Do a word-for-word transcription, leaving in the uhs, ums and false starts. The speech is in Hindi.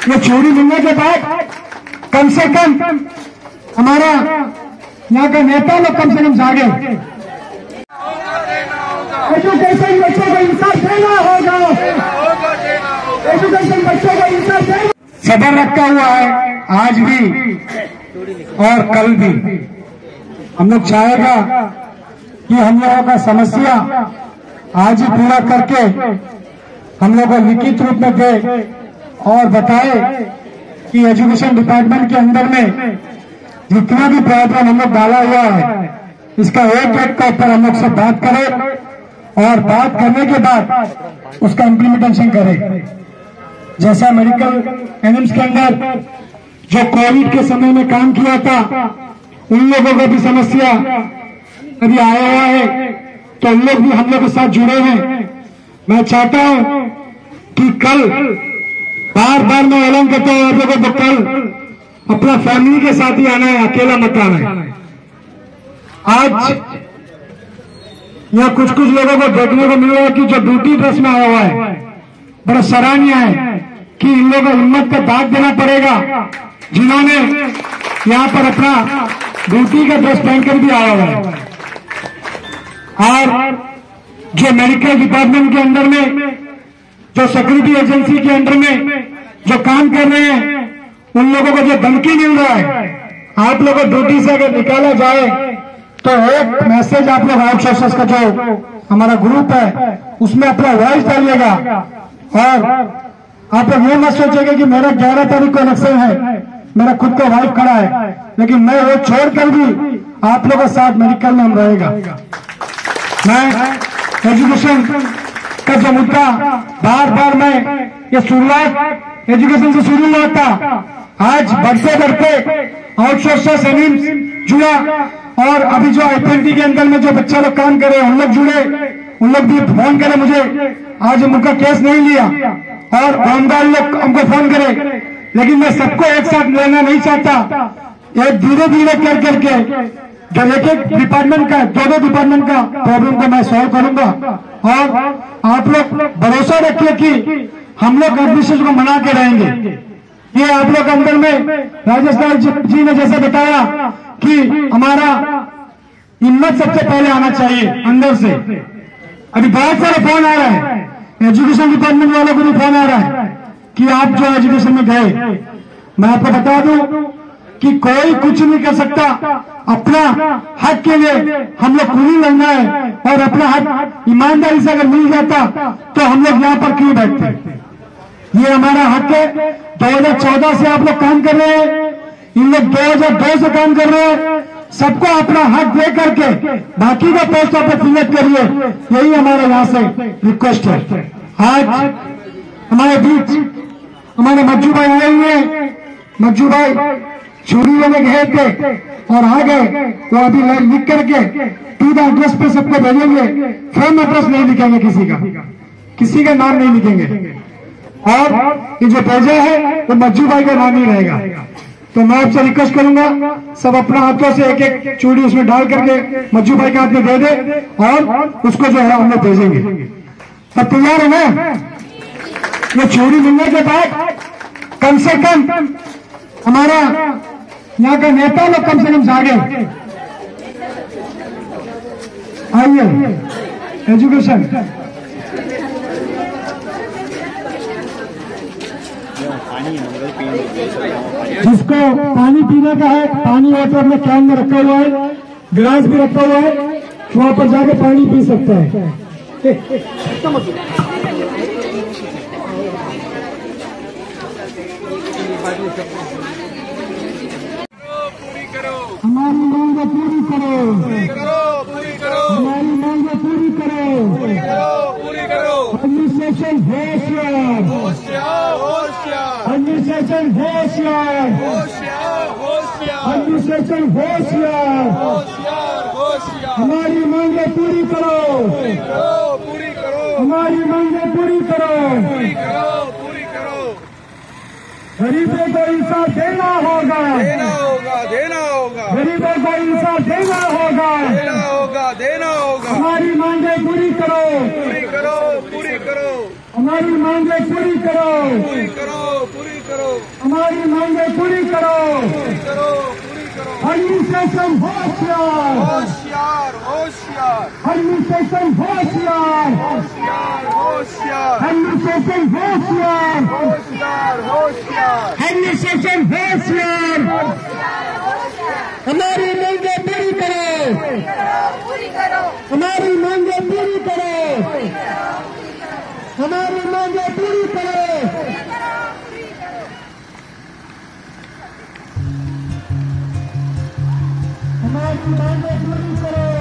ये चोरी मिलने के बाद कम से कम हमारा यहाँ का नेता लोग कम से कम जागे। एजुकेशन बच्चों को इंसाफ देना होगा, एजुकेशन बच्चों को इंसाफ देना। सदर रखा हुआ है आज भी और कल भी। हम लोग चाहेगा कि हम लोगों का समस्या आज ही पूरा करके हम लोग को लिखित रूप में दे और बताए कि एजुकेशन डिपार्टमेंट के अंदर में जितना भी प्रावधान हम लोग डाला हुआ है इसका एक एक का ऊपर हम लोग सब बात करें और बात करने के बाद उसका इम्प्लीमेंटेशन करें। जैसा मेडिकल एनिम्स के अंदर जो कोविड के समय में काम किया था उन लोगों को भी समस्या अभी आया हुआ है तो उन लोग भी हम लोग के साथ जुड़े हैं। मैं चाहता हूं कि कल बार बार मैं ऐलान करता हूं आप लोगों को कल अपना फैमिली के साथ ही आना है, अकेला मत आना है। आज यहाँ कुछ कुछ लोगों को देखने को मिल रहा है कि जो ड्यूटी ड्रेस में आया हुआ है बड़ा सराहनीय है कि इन लोगों को हिम्मत का दाग देना पड़ेगा जिन्होंने यहाँ पर अपना ड्यूटी का ड्रेस पहनकर भी आया हुआ है। और जो मेडिकल डिपार्टमेंट के अंदर में जो सिक्योरिटी एजेंसी के अंदर में जो काम कर रहे हैं उन लोगों को जो धमकी मिल रहा है आप लोगों को ड्यूटी से अगर निकाला जाए तो एक मैसेज आप लोग आउटसोर्सर्स का जो हमारा ग्रुप है उसमें अपना वॉइस डालिएगा। और आप लोग ये मत सोचेंगे कि मेरा ग्यारह तारीख को इलेक्शन है, मेरा खुद का वाइफ खड़ा है, लेकिन मैं वो छोड़कर भी आप लोगों के साथ मेडिकल में हम रहेगा। मैं एजुकेशन का जो मुद्दा बार बार मैं ये शुरुआत एजुकेशन से शुरू हुआ था, आज बढ़ते बढ़ते आउटसोर्सर्स एनिम्स जुड़ा और अभी जो एफएनटी के अंदर में जो बच्चा लोग काम करे उन लोग जुड़े, उन लोग भी फोन करे मुझे, आज उनका केस नहीं लिया और होमगार्ड लोग हमको फोन करे, लेकिन मैं सबको एक साथ लेना नहीं चाहता। एक धीरे धीरे कर करके जो एक एक डिपार्टमेंट का दो दो डिपार्टमेंट का प्रॉब्लम को मैं सॉल्व करूंगा। और आप लोग भरोसा रखिए कि हम लोग एडमिशन को मना के रहेंगे। ये आप लोग अंदर में राजेश जी ने जैसे बताया कि हमारा हिम्मत सबसे पहले आना चाहिए अंदर से। अभी बहुत सारे फोन आ रहे हैं, एजुकेशन डिपार्टमेंट वालों को भी फोन आ रहा है कि आप जो एजुकेशन में गए, मैं आपको बता दूं कि कोई कुछ नहीं कर सकता। अपना हक के लिए हम लोग खुद ही लड़ना है और अपना हक ईमानदारी से अगर मिल जाता तो हम लोग यहाँ पर क्यों बैठते। ये हमारा हक है। दो हज़ार चौदह से आप लोग काम कर रहे हैं, इन लोग दो हज़ार दो से काम कर रहे हैं। सबको अपना हक दे करके बाकी का पोस्ट आप फिलअप करिए, यही हमारे यहाँ से रिक्वेस्ट है। आज हमारे बीच हमारे मज्जू भाई आए हुए हैं। मज्जू भाई चोरी लेने गए थे और आ गए, तो अभी लिख करके टू द एड्रेस पे सबको भेजेंगे। फ्रॉम एड्रेस नहीं लिखेंगे, किसी का किसी का नाम नहीं लिखेंगे और ये जो भेजा है वो मज्जू भाई का नाम ही रहेगा। तो मैं आपसे रिक्वेस्ट करूंगा सब अपना हाथों से एक एक चूड़ी उसमें डाल करके मज्जू भाई के हाथ में दे दे और उसको जो है हम लोग भेजेंगे। तब तैयार है ना? ये चूड़ी मिलने के बाद कम से कम हमारा यहाँ का नेता लोग कम से कम जागे। आइए एजुकेशन जिसको पानी पीने का है, पानी वाटर में कैन में रखा हुआ है, गिलास भी रखा हुआ है, वहां पर जाके पानी पी सकता है। हमारी मांग पूरी करो, पूरी करो, हमारी मांग पूरी करो, पूरी करो, पूरी करो। एडमिनिस्ट्रेशन होशियार, होशियार, होशियार, एडमिनिस्ट्रेशन होशियार, होशियार, होशियार, एडमिनिस्ट्रेशन होशियार, होशियार, होशियार। हमारी मांगे पूरी करो, पूरी करो, पूरी करो, हमारी मांगे पूरी करो, पूरी करो, पूरी करो। गरीबों को इंसाफ देना होगा, देना होगा, देना होगा, गरीबों को इंसाफ देना होगा, देना होगा, देना होगा। हमारी मांगे पूरी करो, पूरी करो, पूरी करो, हमारी मांगे पूरी करो, पूरी करो, पूरी करो। हमारी मांगे पूरी करो, पूरी करो, पूरी करो। एडमिनिस्ट्रेशन होशियार, होशियार, होशियार, एडमिनिस्ट्रेशन होशियार, होशियार, होशियार, एडमिनिस्ट्रेशन होशियार, होशियार, होशियार, एडमिनिस्ट्रेशन होशियार। हमारी मांगे पूरी करो, पूरी करो, हमारी मांगे पूरी करो, हमारी मांगे पूरी करो। हमारी मांगे पूरी करो।